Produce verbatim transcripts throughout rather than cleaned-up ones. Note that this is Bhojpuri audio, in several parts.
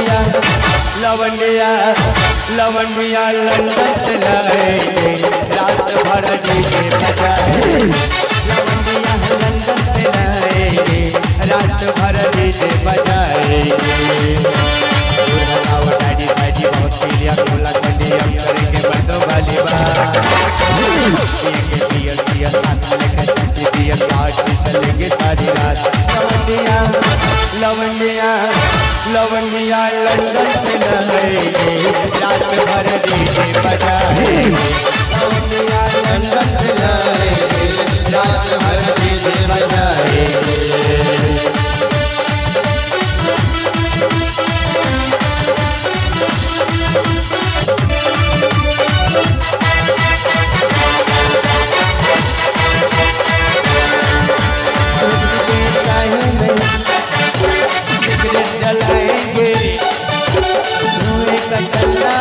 लवंडिया लवंडिया लवंडिया लंदन से लाएंगे रात भर डीजे बजाएंगे। लवंडिया लंदन से लाएंगे रात भर डीजे बजाएंगे। डैडी डैडी बहुत पीलिया कोला कंडी हम करेंगे बंदो वाली बात। पिएंगे पियर पियर साथ लेकर सच्ची पियर पार्टी चलेंगे सारी रात। लवंडिया लवंडिया लवंडिया लंदन से लाएंगे रात भर डीजे बजाएंगे। लवंडिया लंदन से लाएंगे रात भर डीजे बजाएंगे। जलाएंगे धुएं का चल्ला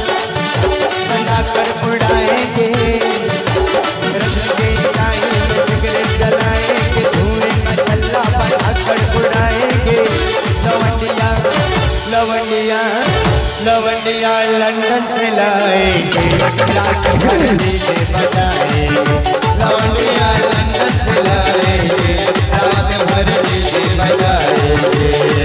बनाकर उड़ाएंगे। रंग के टाइम में सिगरेट जलाएंगे धुएं का चल्ला बनाकर उड़ाएंगे। लवंडिया लवंडिया लवंडिया लंदन से लाएंगे रात भर डीजे बजाएंगे। लवंडिया लंदन से लाएंगे रात भर डीजे बजाएंगे।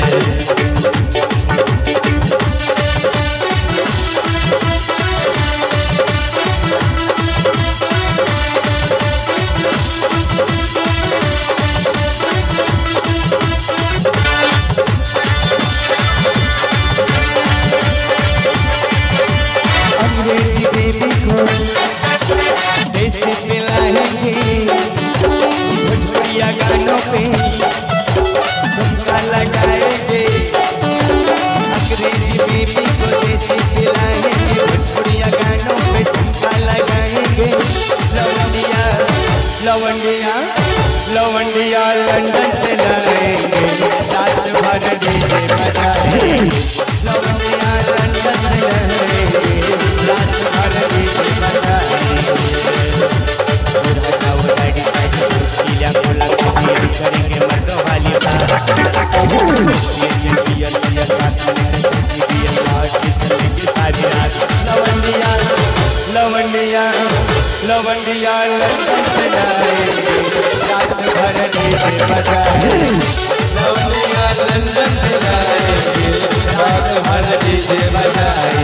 अंग्रेजी बेबी को देसी पिलाएंगे भोजपुरिया गानों पे ठुमका लगाएंगे। अंग्रेजी बेबी को देसी पिलाएंगे भोजपुरिया गानों पे ठुमका लगाएंगे। लवंडिया लवंडिया लवंडिया लंदन से लाएंगे रात भर डीजे बजाएंगे। लवंडिया लंदन से लाएंगे रात भर डीजे बजाएंगे। डैडी डैडी पीलिया कोला कंडी करेंगे मर्दों वाली बात। पियर पियर साथ लेकर सच्ची पियर पार्टी चलेंगे सारी रात। लवंडिया लवंडिया लवंडिया लंदन से लाएंगे रात भर डीजे बजाएंगे। लवंडिया लंदन से लाएंगे रात भर डीजे बजाएंगे।